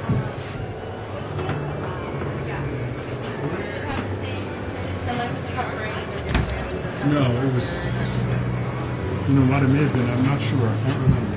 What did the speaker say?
No, it was, you know what it may have been, I'm not sure, I can't remember.